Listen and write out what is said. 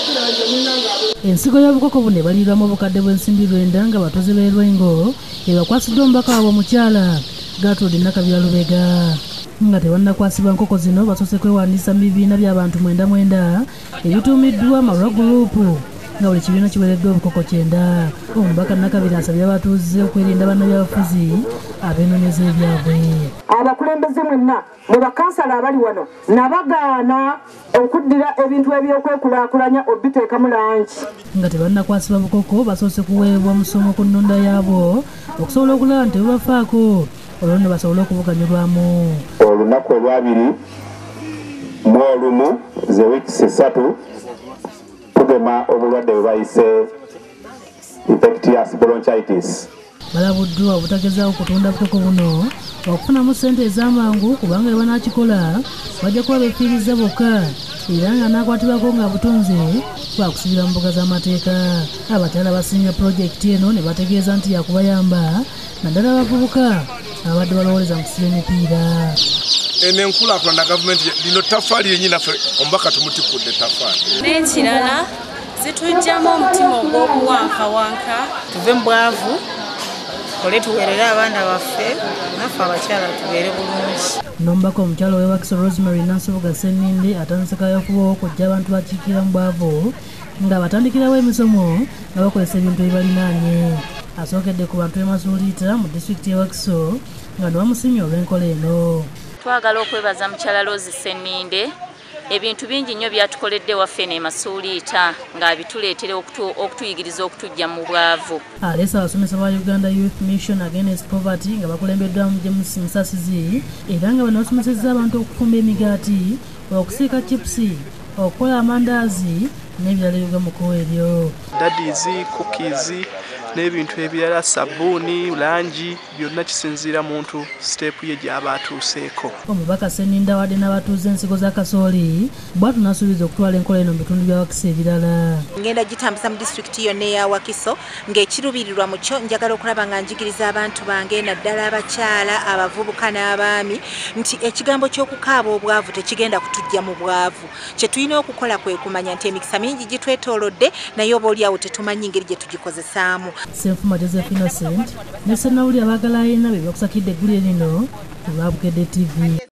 Ensigo y'obukoko buno ebalirwamu obukadde bw'ensimbi 9 nga batuuze b'e Lwengo ebakwasiddwa omubaka waabwe omukyala Gertrude Nakabira Lubega. Nga tebannakwasibwa nkoko zino basoose kwewandiisa mu bibiina by'abantu 99 ebituumiddwa Marwa Group nga buli kibiina kiwereddwa obukoko 9. Omubaka Nakabira asabye abatuuze okwerinda bannabyabufuzi abeenoonyeza ebyabwe. Abakulembeze mwenna ne bakansala abali wano nabagaana okuddira ebintu ebyokwekulaakulanya obiteekamu langi. Nga tebannakwasibwa bukoko basoose kuweebwa musomo ku nnunda yaabwo okusobola okulaba nti bubafaako olwo ne basobola okubuganyulwamu. Olunaku olwabiri mu olumu ze wiikisi 3 tugema obulwadde bwe bayise infectious bronchitis. Balabuddwa obutagezaako kutunda bukoko buno okufunamu ssente ez'amangu kubanga bwe banaakikola bajja kuba beefiiriza bokka era nga naakwatibwako nga butunze bakusibira mu mbuga z'amateeka. Abakyala basinga pulojekiti eno ne bategeeza nti yakubayamba naddala abavubuka abadde balowoleza mu kusiba emipiira. Eno enkulaakulana gavumenti lino ttafaali yennyini naffe omubaka tumutikudde ttafaali. N'ekirala zitujjamu omutima ogw'okuwankawanka tuve mu bwavu kole tuweerere abaana baffe naffe abakyala tubeere bulungi. N'omubaka omukyala ow'e Wakiso Rosemary Nansubuga Sseninde atandise kayakuba okujja abantu bakiikira mu bwavu nga batandikirawo emisomo nga bakozesa ebintu ebibalinaanye. Asookedde ku bantu b'e mu disitulikiti y'e Wakiso nga ne bamusimye olw'enkola eno. Twagala okwebaza mukyala Rose Sseninde ebintu bingi nnyo byatukoledde waffe ne Masuuliita ng'abituleetera okutuyigiriza okutujja mu bwavu. Aleesa abasomesa ba Uganda Youth Mission Against Poverty nga bakulembeddwamu James Musasizi era nga bano basomesezza abantu okufumba emigaati, okusiika chipusi, okukola amandaazi n'ebirala ebigamuko ebyo. Daddies, cookies n'ebintu ebirala, sabbuuni, langi, byonna kisinziira muntu siteepu ye gy'aba atuuseeko. Omubaka Sseninde awadde n'abatuuze ensigo za kasooli bw'atu n'asuubiza okutwala enkola eno mu bitundu bya Wakiso ebirala. Ngenda gitambuza mu disitulikiti yonna eya Wakiso ng'ekiruubirirwa mu kyo njagala okulaba nga njigiriza abantu bange naddala abakyala, abavubuka n'abaami nti ekigambo ky'okukaaba obwavu tekigenda kutujja mu bwavu. Kye tulina okukola kwe kumanya nti emikisa mingi gitwetoolodde naye oba oliawo tetumanyi ngeri gye tugikozesaamu. Ssenfuma Joseph Innocent ne Ssenawuli abaagala ayina be bakusakidde eggulire lino ku Lwabukedde TV.